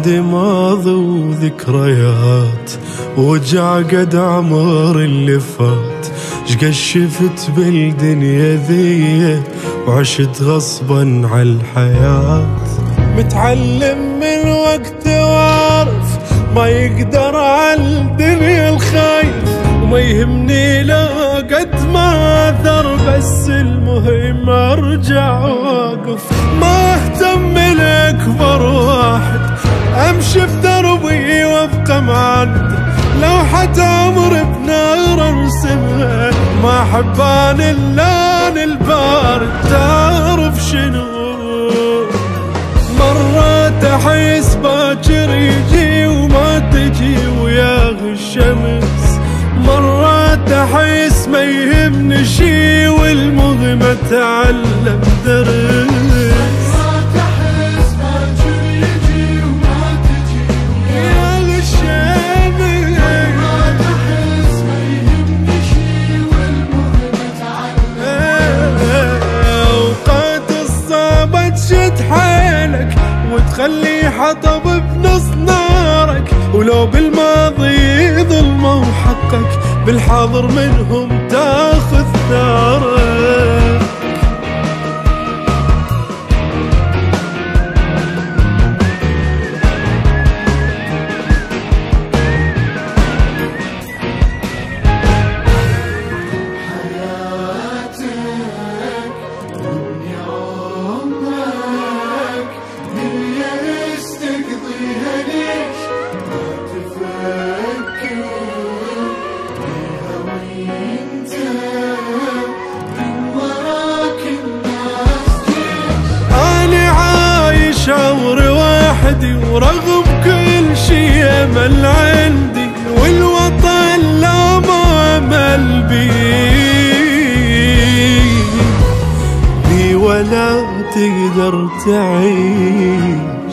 عندي ماضي وذكريات، وجع قد عمر اللي فات. شقد شفت بالدنيا ذي وعشت غصبا عالحياة. متعلم من وقت وعارف ما يقدر عالدنيا الخايف، وما يهمني لا قد ما اثر، بس المهم ارجع واقف. ما اهتم لاكبر واحد، امشي بدربي وابقى معدل. لو حتى عمري بنار ارسمها، ما احب انا اللون البارد. تعرف شنو؟ مرات احس باكر يجي وما تجي وياه الشمس، مرات احس ما يهمني شي والمهم اتعلم درس. مرات احس باكر يجي وما تجي وياه الشمس، مرات احس ما يهمني شي والمهم اتعلم. اوقات الصعبة تشد حيلك وتخلي حطب بنص نارك، ولو بالماضي ظلمه وحقك، بالحاضر منهم تاخذ ثارك. شعور وحدي ورغم كل شي امل عندي، والوطن لا ما امل بي ولا تقدر تعيش